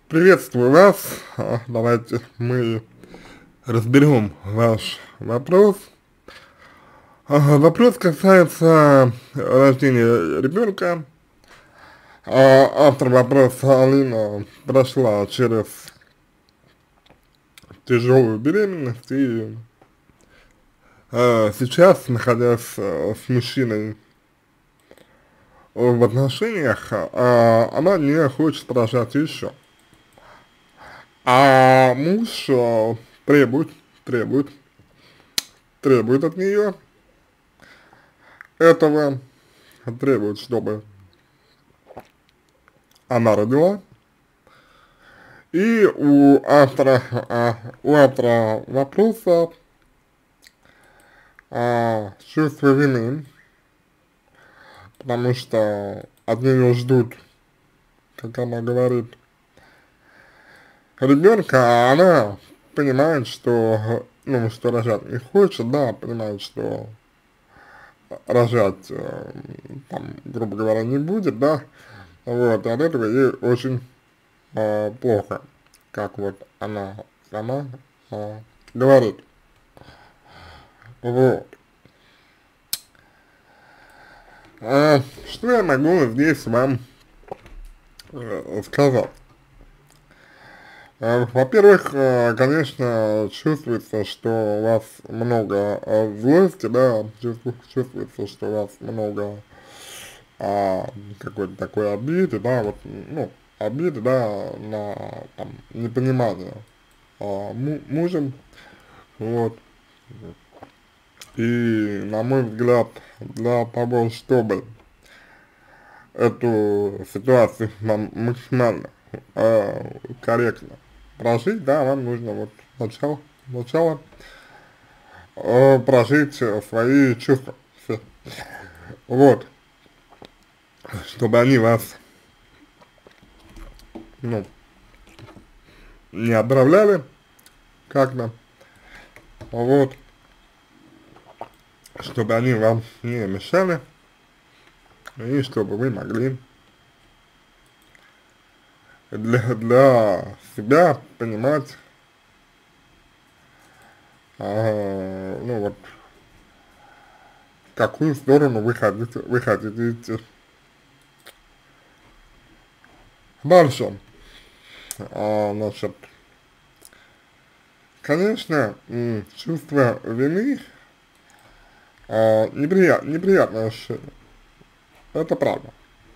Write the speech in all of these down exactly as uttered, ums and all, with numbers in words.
Приветствую вас. А, Давайте мы разберем ваш вопрос. А, Вопрос касается рождения ребенка. А, Автор вопроса Алина прошла через тяжелую беременность и а, сейчас, находясь а, с мужчиной в отношениях, а, она не хочет рожать еще. А муж а, требует, требует, требует от нее этого, требует, чтобы она родила. И у автора, а, у автора вопроса а, чувство вины, потому что от нее ждут, как она говорит, ребенка, а она понимает, что, ну, что рожать не хочет, да, понимает, что рожать, э, там, грубо говоря, не будет, да, вот, и от этого ей очень э, плохо, как вот она сама э, говорит, вот. А, что я могу здесь вам э, сказать? Э, Во-первых, э, конечно, чувствуется, что у вас много э, злости, да, чувству- чувствуется, что у вас много а, какой-то такой обиды, да, вот, ну, обиды, да, на, там, непонимание а, му- мужем, вот, и, на мой взгляд, для того, чтобы эту ситуацию нам максимально э, корректно прожить, да, вам нужно вот сначала, сначала э, прожить э, свои чувства, все, вот, чтобы они вас, ну, не отравляли как-то, вот, чтобы они вам не мешали, и чтобы вы могли для, для себя понимать, а, ну вот, в какую сторону вы хотите, вы хотите идти. Дальше, а, значит, конечно, м, чувство вины, а, неприят, неприятное ощущение, это правда.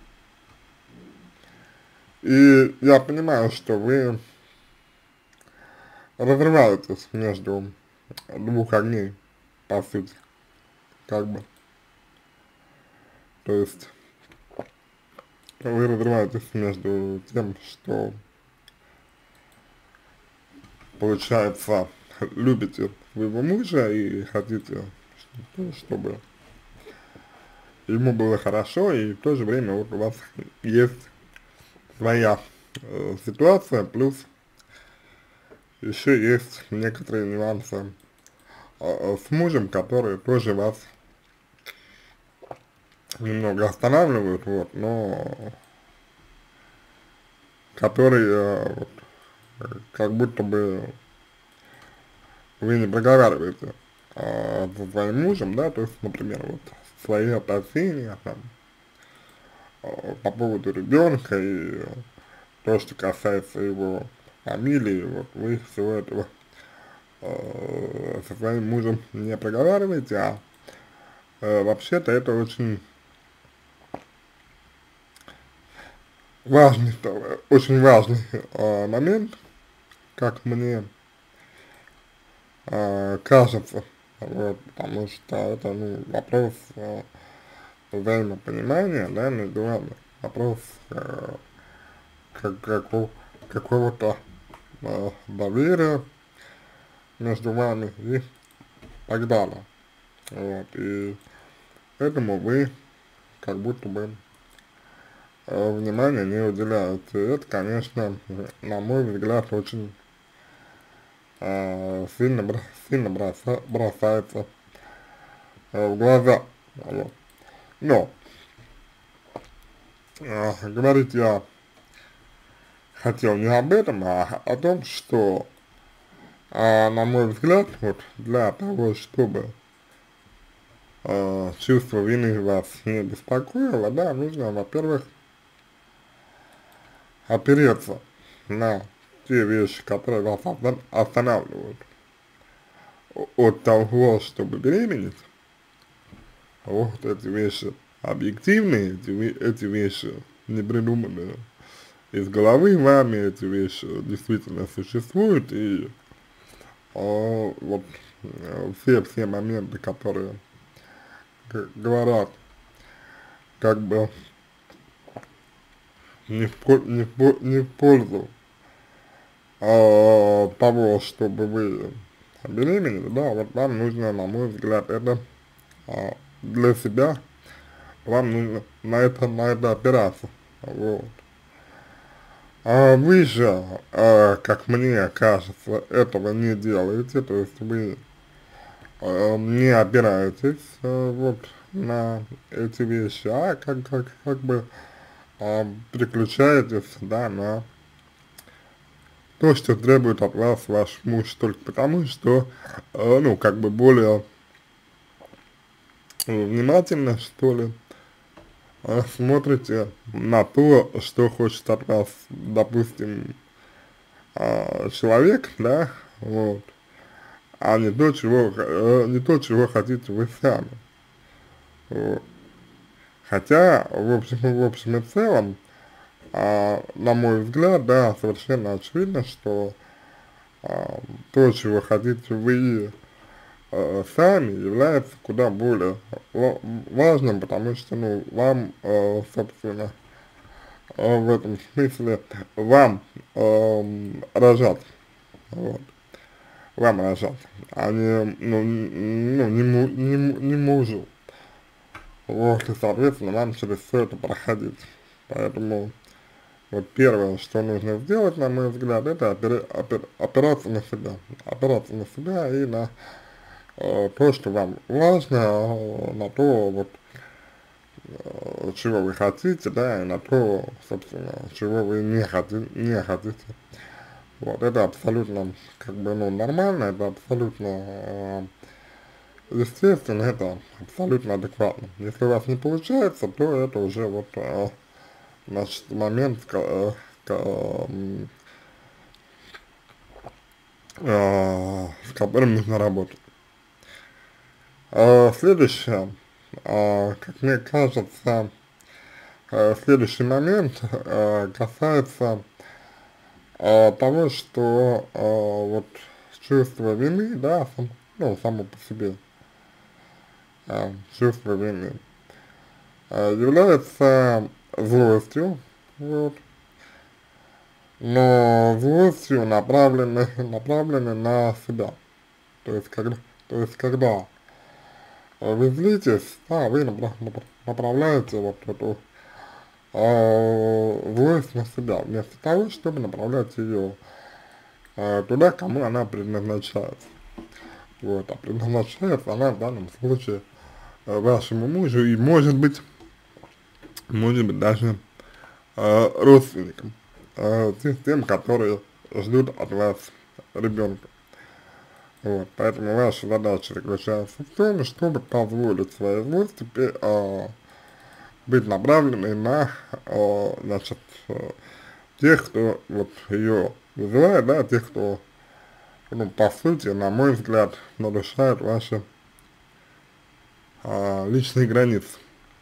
И я понимаю, что вы разрываетесь между двух огней, по сути, как бы, то есть вы разрываетесь между тем, что, получается, любите своего мужа и хотите, что- чтобы ему было хорошо, и в то же время вот у вас есть своя э, ситуация, плюс еще есть некоторые нюансы э, с мужем, которые тоже вас немного останавливают, вот, но которые э, вот, э, как будто бы вы не проговариваете э, со своим мужем, да, то есть, например, вот свои опасения там, э, по поводу ребенка и э, то, что касается его фамилии, вот вы всего этого э, со своим мужем не проговариваете, а э, вообще-то это очень важный, э, очень важный э, момент, как мне э, кажется, вот, потому что это, ну, вопрос э, взаимопонимания, да, между вами, вопрос э, как, какого, какого-то э, доверия между вами и так далее, вот, и этому вы как будто бы э, внимания не уделяете. И это, конечно, на мой взгляд, очень э, сильно, бро- сильно броса- бросается э, в глаза. Вот. Но э, говорить я хотел не об этом, а о том, что, а, на мой взгляд, вот для того, чтобы а, чувство вины вас не беспокоило, да, нужно, во-первых, опереться на те вещи, которые вас останавливают от того, чтобы беременеть. Вот эти вещи объективные, эти, эти вещи не придуманы из головы вами, эти вещи действительно существуют, и а, вот все, все моменты, которые говорят как бы не в, не в, не в пользу а, того, чтобы вы беременели, да, вот вам нужно, на мой взгляд, это а, для себя, вам нужно на это, на это опираться, вот. А вы же, а, как мне кажется, этого не делаете, то есть вы а, не опираетесь а, вот на эти вещи, а как, как, как бы а, переключаетесь, да, на то, что требует от вас ваш муж, только потому, что, а, ну, как бы более внимательно, что ли, а, смотрите на то, что хочет от вас, допустим, а, человек, да, вот, а не то, чего, э, не то, чего хотите вы сами. Вот. Хотя, в общем, в общем и целом, а, на мой взгляд, да, совершенно очевидно, что а, то, чего хотите вы а, сами, является куда более важным, потому что, ну, вам, а, собственно, а, в этом смысле, вам а, рожать, вот, вам рожать, а не, ну, ну, не, му, не, не мужу, вот, и, соответственно, вам через все это проходить, поэтому вот первое, что нужно сделать, на мой взгляд, это опери, опер, опираться на себя, опираться на себя и на э, то, что вам важно, э, на то, вот, э, чего вы хотите, да, и на то, собственно, чего вы не хотите, не хотите. Вот, это абсолютно, как бы, ну, нормально, это абсолютно э, естественно, это абсолютно адекватно. Если у вас не получается, то это уже вот, э, значит, момент, э, э, э, с которым нужно работать. Э, следующее, э, как мне кажется, э, следующий момент э, касается э, того, что э, вот чувство вины, да, сам, ну, само по себе, э, чувство вины э, является злостью, вот, но злостью направлены, направлены на себя. То есть, когда, то есть, когда вы злитесь, да, вы направ, направляете вот эту э, злость на себя, вместо того, чтобы направлять ее э, туда, кому она предназначается. Вот, а предназначается она в данном случае э, вашему мужу и, может быть, может быть, даже э, родственникам, э, тем, которые ждут от вас ребенка. Вот, поэтому ваша задача заключается в том, чтобы позволить своей злости э, быть направленной на, э, значит, э, тех, кто вот ее вызывает, да, тех, кто, ну, по сути, на мой взгляд, нарушает ваши э, личные границы.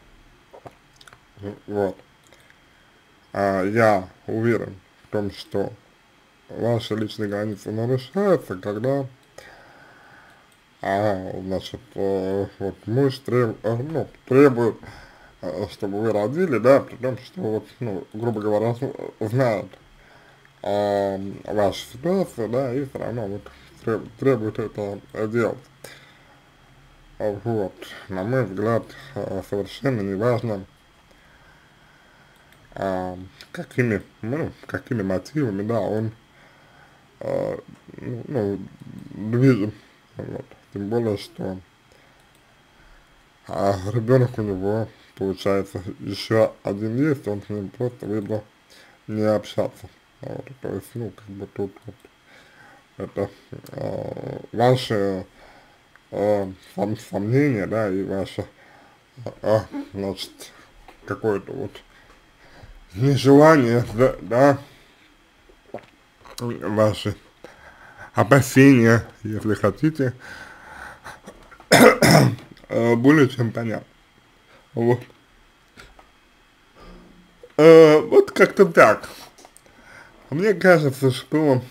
Вот. А я уверен в том, что ваши личные границы нарушаются, когда а, значит, э, вот муж треб, э, ну, требует, э, чтобы вы родили, да, при том, что вот, ну, грубо говоря, знает э, вашу ситуацию, да, и все равно вот треб, требует это делать. Вот, на мой взгляд, э, совершенно неважно, э, какими, ну, какими мотивами, да, он, э, ну, движим, вот. Тем более, что а ребенок у него, получается, еще один есть, он с ним просто выбрал не общаться. Вот, то есть, ну, как бы тут вот это э, ваши э, сом сомнения, да, и ваше, э, значит, какое-то вот нежелание, да, да, ваши опасения, если хотите, э, более чем понятно. Вот. Э, вот как-то так. Мне кажется, что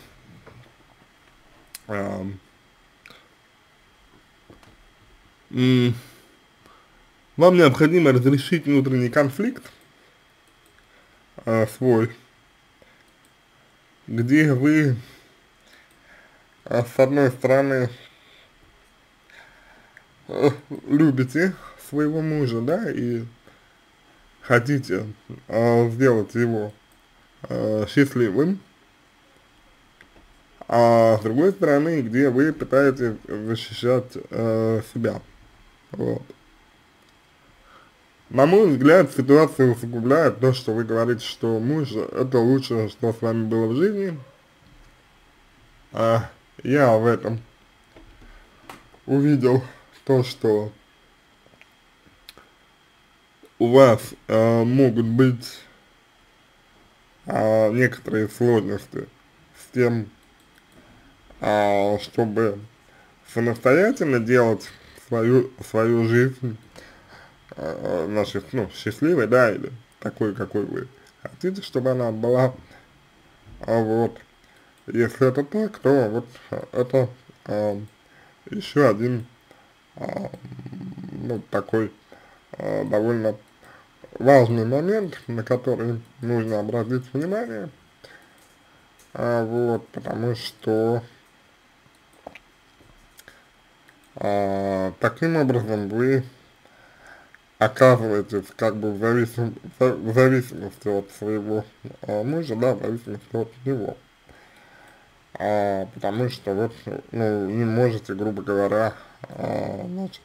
э, м, вам необходимо разрешить внутренний конфликт э, свой, где вы, э, с одной стороны, э, любите своего мужа, да, и хотите э, сделать его э, счастливым, а с другой стороны, где вы пытаетесь защищать э, себя. Вот. На мой взгляд, ситуация усугубляет то, что вы говорите, что муж — это лучшее, что с вами было в жизни. А я в этом увидел то, что у вас э, могут быть э, некоторые сложности с тем, э, чтобы самостоятельно делать свою, свою жизнь, э, значит, ну, счастливой, да, или такой, какой вы хотите, чтобы она была. А вот, если это так, то вот это э, еще один, э, ну, такой э, довольно важный момент, на который нужно обратить внимание, а, вот, потому что а, таким образом вы оказываетесь как бы в, зависим, в зависимости от своего а, мужа, да, в зависимости от него, а, потому что вот, ну, не можете, грубо говоря, а, значит,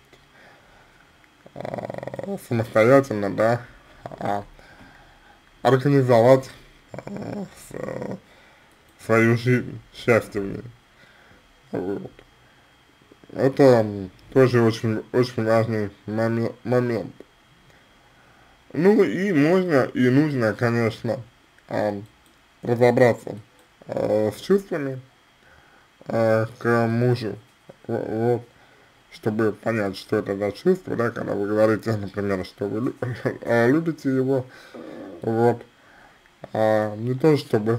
а, самостоятельно, да, а, организовать а, с, свою жизнь, счастье в ней. Вот. Это м, тоже очень, очень важный моме- момент. Ну и можно и нужно, конечно, а, разобраться а, с чувствами а, к мужу, во- вот, чтобы понять, что это за чувство, да, когда вы говорите, например, что вы лю- а, любите его, вот, а, не то чтобы,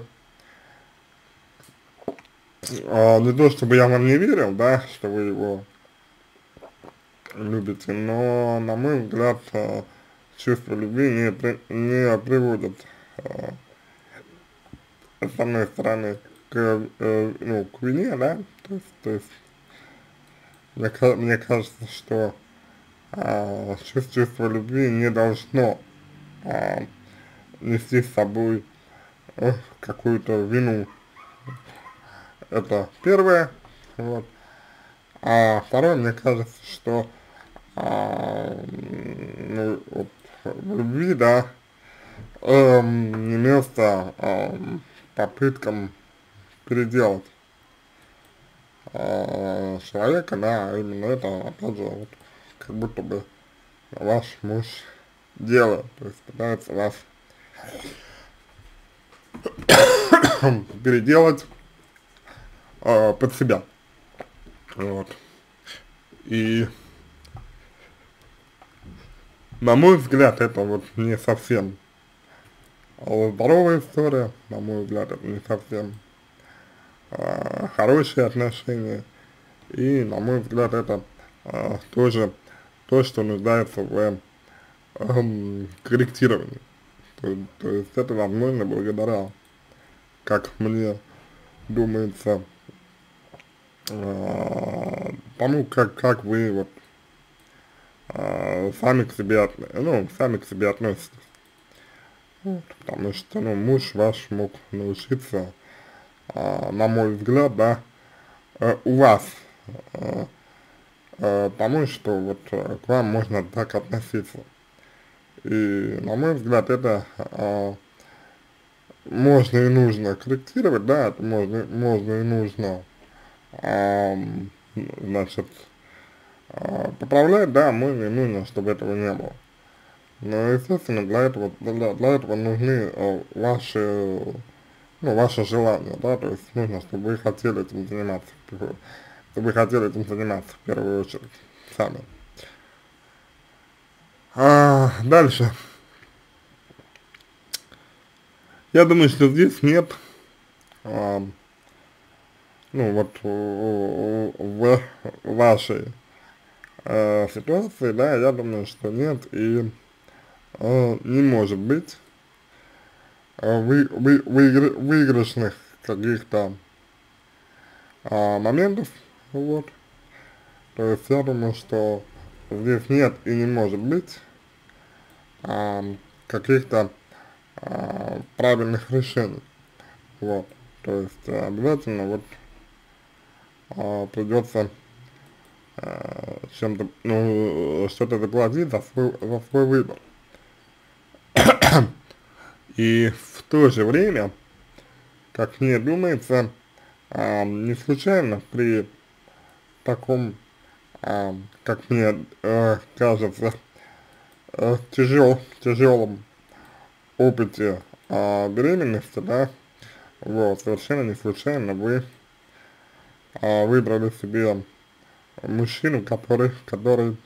а, не то чтобы я вам не верил, да, что вы его любите, но, на мой взгляд, а, чувство любви не, при, не приводит, а, с одной стороны, к, э, ну, к вине, да, то есть, то есть мне, ка- мне кажется, что а, чувство, чувство любви не должно а, нести с собой э, какую-то вину. Это первое, вот. А второе, мне кажется, что а, ну, вот, в любви, да, эм, не место эм, попыткам переделать э, человека, да, а именно это, опять же, вот, как будто бы ваш муж делает, то есть пытается вас переделать э, под себя, вот. И, на мой взгляд, это вот не совсем э, здоровая история, на мой взгляд, это не совсем э, хорошие отношения, и, на мой взгляд, это э, тоже то, что нуждается в эм, корректировании. То, то есть это возможно благодаря, как мне думается, э, тому, как, как вы вот э, сами к себе, от, ну, сами к себе относитесь. Вот, потому что, ну, муж ваш мог научиться, э, на мой взгляд, да, э, у вас, э, э, тому, что вот э, к вам можно так относиться. И, на мой взгляд, это э, можно и нужно корректировать, да, это можно, можно и нужно, а, значит, а, поправлять, да, можно и нужно, чтобы этого не было. Но, естественно, для этого, для, для этого нужны э, ваши, ну, ваше желание, да, то есть нужно, чтобы вы хотели этим заниматься, чтобы вы хотели этим заниматься в первую очередь, сами. А, дальше. Я думаю, что здесь нет, а, ну, вот в, в вашей э, ситуации, да, я думаю, что нет и э, не может быть э, вы, вы, выигр, выигрышных каких-то а, моментов, вот. То есть я думаю, что здесь нет и не может быть а, каких-то а, правильных решений, вот. То есть э, обязательно вот а, придется а, чем-то, ну, что-то заплатить за свой, за свой выбор. И в то же время, как мне думается, а, не случайно при таком, а, как мне э, кажется, э, тяжел, тяжелом опыте а, беременности, да, вот, совершенно не случайно вы а, выбрали себе мужчину, который, который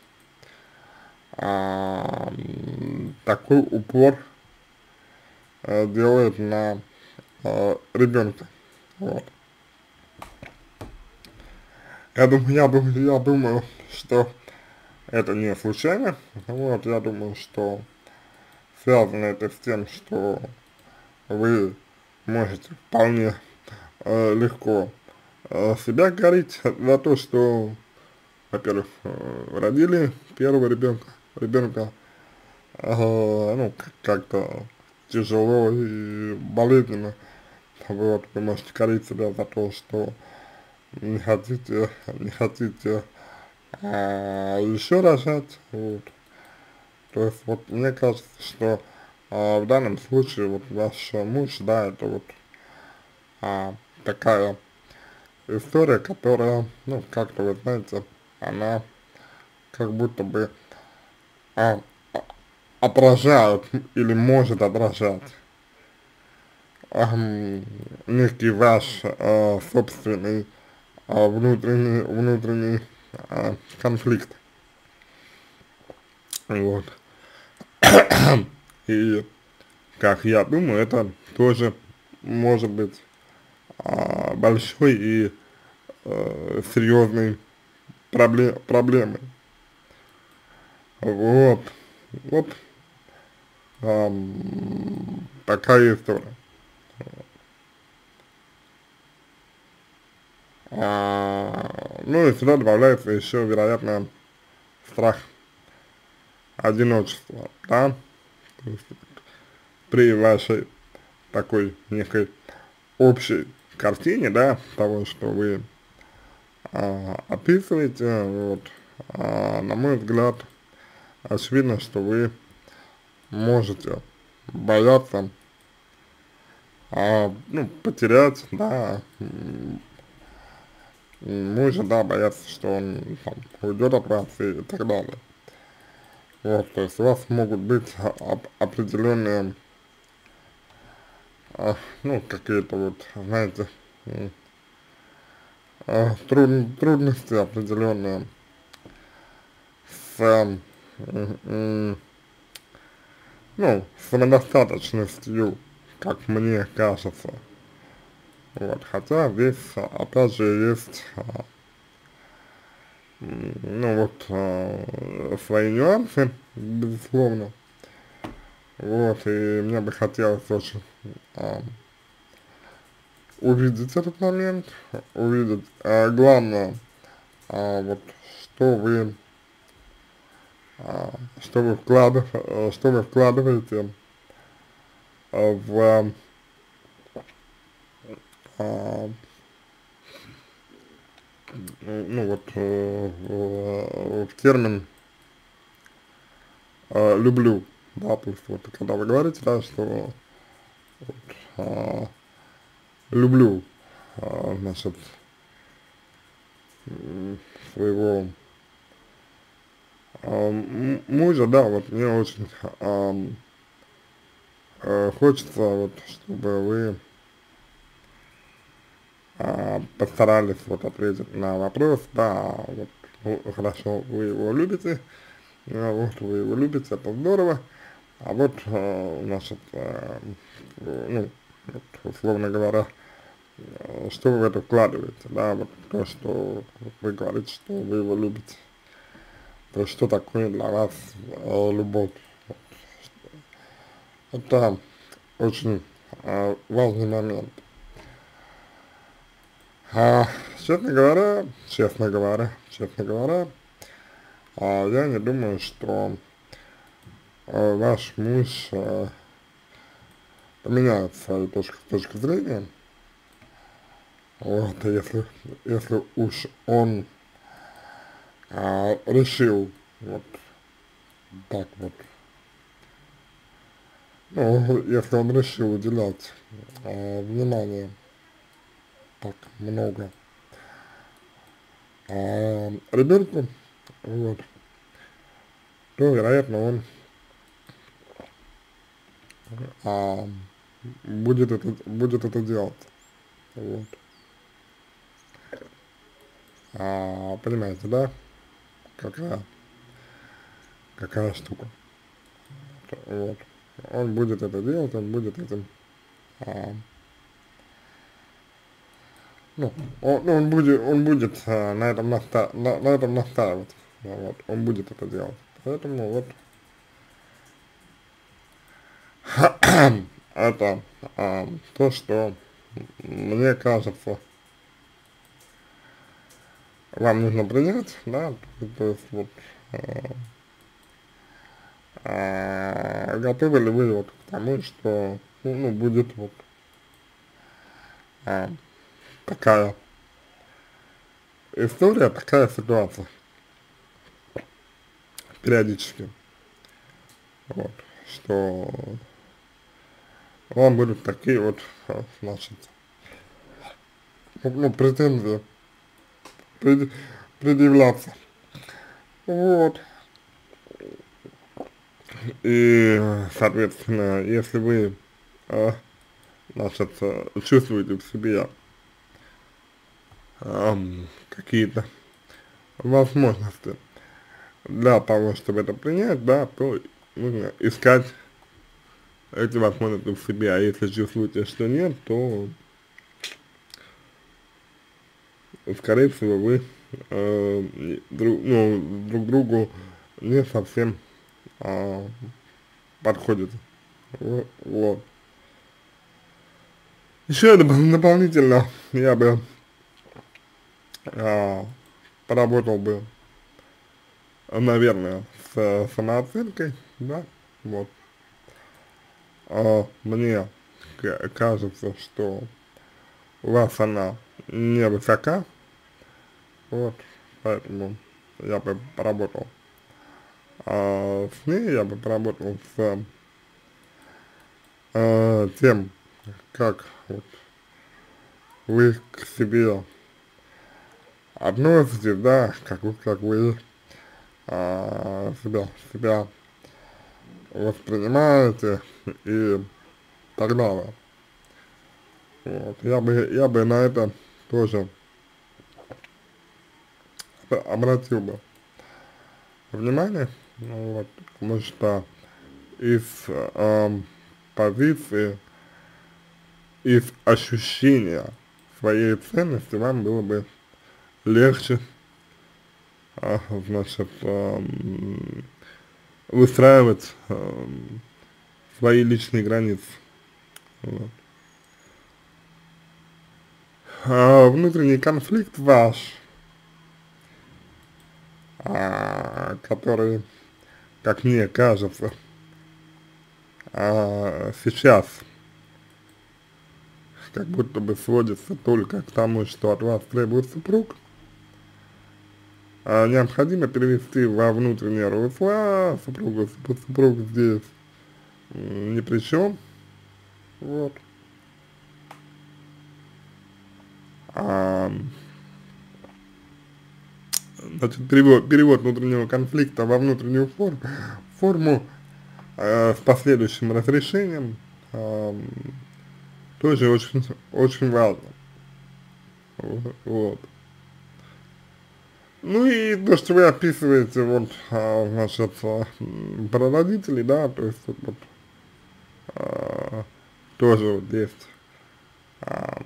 а, такой упор а, делает на а, ребенка, вот. Я думаю, я думаю, я думаю, что это не случайно, вот, я думаю, что связано это с тем, что вы можете вполне э, легко э, себя корить за то, что, во-первых, э, родили первого ребенка, ребенка, э, ну, как-то тяжело и болезненно, вот, вы можете корить себя за то, что не хотите, не хотите а, еще рожать, вот. То есть, вот, мне кажется, что а, в данном случае, вот, ваш муж, да, это вот а, такая история, которая, ну, как-то, вы знаете, она как будто бы а, а, отражает или может отражать ам, некий ваш а, собственный а, внутренний, внутренний а, конфликт, вот. И, как я думаю, это тоже может быть а, большой и э, серьезной пробле проблемой. Вот, вот ам, такая история. А, ну и сюда добавляется еще, вероятно, страх одиночества, да, то есть при вашей такой некой общей картине, да, того, что вы а, описываете, вот, а, на мой взгляд, очевидно, что вы можете бояться, а, ну, потерять, да, мужа, да, бояться, что он там уйдет от вас и так далее. Вот, то есть у вас могут быть оп определенные, а, ну, какие-то вот, знаете, а, труд трудности определенные с, м, м, ну, самодостаточностью, как мне кажется. Вот, хотя здесь, опять же, есть, а, ну, вот, а, свои нюансы, безусловно. Вот, и мне бы хотелось очень а, увидеть этот момент, увидеть, а, главное, а, вот, что вы, а, что вы вкладыв, э, что вы вкладываете а, в, а, ну, вот, э, в, в термин а, люблю, да, то есть вот, когда вы говорите, да, что вот, а, люблю, а, значит, своего а, мужа, да, вот мне очень а, а, хочется, вот, чтобы вы а, постарались вот ответить на вопрос, да, вот, ну, хорошо, вы его любите, а, вот, вы его любите, это здорово, а вот, а, значит, а, ну, вот, условно говоря, а, что вы в это вкладываете, да, вот то, что вот вы говорите, что вы его любите, то есть что такое для вас э, любовь. Это очень э, важный момент. А, честно говоря, честно говоря, честно говоря, а, я не думаю, что э, ваш муж э, поменяет свою точку, точку зрения, вот, если, если уж он а, решил вот так вот, ну, если он решил уделять э, внимание так много а, ребенку, вот, то, вероятно, он а, будет это, будет это делать, вот. А, понимаете, да, какая, какая штука, вот. Он будет это делать, он будет этим, а, ну, он, ну, он будет, он будет а, на этом наста на, на этом настаивать, вот, он будет это делать, поэтому вот это а, то, что мне кажется, вам нужно принять, да, то, то есть вот, а, а, готовы ли вы вот к тому, что, ну, ну, будет вот а, такая история, такая ситуация периодически, вот, что вам будут такие вот, а, значит, ну, ну, претензии пред, предъявляться, вот, и, соответственно, если вы, а, значит, а, чувствуете в себе ам, какие-то возможности для того, чтобы это принять, да, то нужно искать эти возможности в себе, а если чувствуете, что нет, то, скорее всего, вы э, друг, ну, друг другу не совсем э, подходите. Вот. Вот. Еще доп- дополнительно я бы э, поработал бы, наверное, с самооценкой, да, вот. А, мне ка- кажется, что у вас она невысока, вот, поэтому я бы поработал а, с ней, я бы поработал с а, тем, как вот, вы к себе относитесь, да, как вы, как вы а, себя, себя воспринимаете и так далее. Вот, я бы, я бы на это тоже обратил бы внимание, ну, вот, потому что из эм, позиции, из ощущения своей ценности вам было бы легче, а, значит, эм, выстраивать эм, свои личные границы. Вот. А внутренний конфликт ваш, а, который, как мне кажется, а, сейчас как будто бы сводится только к тому, что от вас требует супруг, а, необходимо перевести во внутреннее русло, супруга, супруг здесь м, ни при чем, вот, а, значит, перевод, перевод внутреннего конфликта во внутреннюю форму, форму э, с последующим разрешением, э, тоже очень, очень важно. Вот. Ну и то, что вы описываете, вот, а, значит, а, про родителей, да, то есть вот, вот а, тоже вот есть а,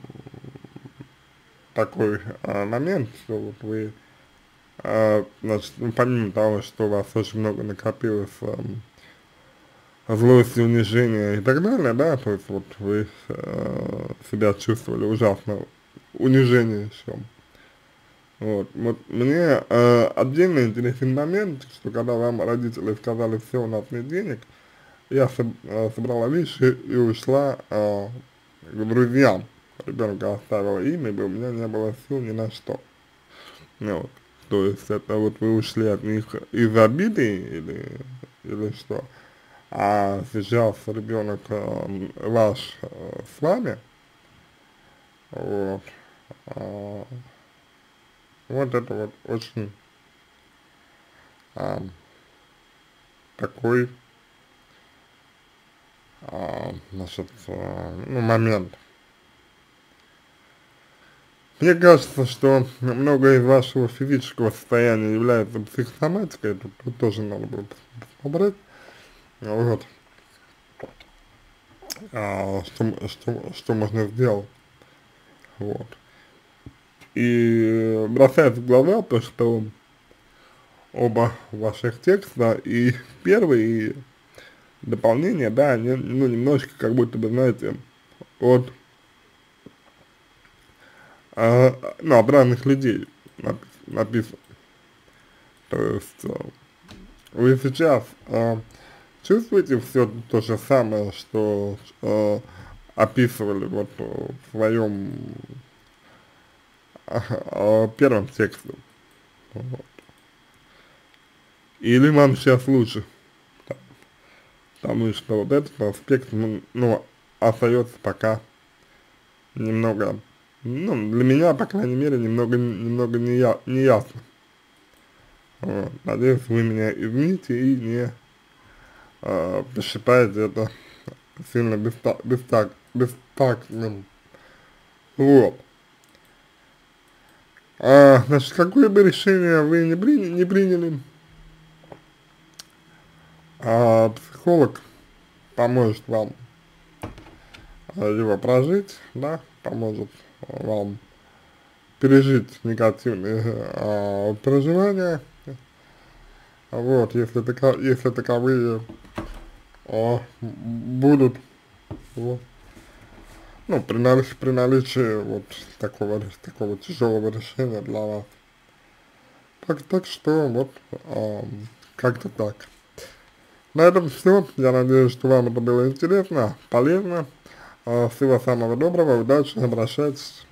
такой а, момент, что вот вы, а, значит, ну, помимо того, что у вас очень много накопилось а, злости, унижения и так далее, да, то есть вот вы а, себя чувствовали ужасно, унижение еще. Вот, вот мне э, отдельно интересен момент, что когда вам родители сказали, все, у нас нет денег, я соб, э, собрала вещи и ушла э, к друзьям. Ребенка оставила им, ибо у меня не было сил ни на что. Ну, вот. То есть это вот вы ушли от них из обиды или, или что? А сейчас ребенок э, ваш э, с вами, вот, э, вот это вот очень а, такой, а, значит, а, ну, момент. Мне кажется, что многое из вашего физического состояния является психосоматикой, тут, тут тоже надо было посмотреть, вот, а, что, что, что можно сделать, вот. И бросается в глаза то, что оба ваших текста, и первый, и дополнение, да, они, ну, немножко, как будто бы, знаете, от а, ну, от разных людей напис написано. То есть а, вы сейчас а, чувствуете все то же самое, что а, описывали вот в своем а, а, первом тексте? Вот. Или вам сейчас лучше? Потому что вот этот аспект, ну, ну остается пока немного, ну, для меня, по крайней мере, немного, немного не, я, не ясно. Вот. Надеюсь, вы меня извините и не а, посчитаете это сильно бестак, бестак, бестактным. Вот. А, значит, какое бы решение вы не, приняли, не приняли, а, психолог поможет вам а, его прожить, да, поможет вам пережить негативные а, переживания, вот, если, тако, если таковые а, будут, вот, ну, при, наличии, при наличии вот такого, такого тяжелого решения для вас. Так, так что вот а, как-то так. На этом все. Я надеюсь, что вам это было интересно, полезно. А, всего самого доброго, удачи, обращайтесь.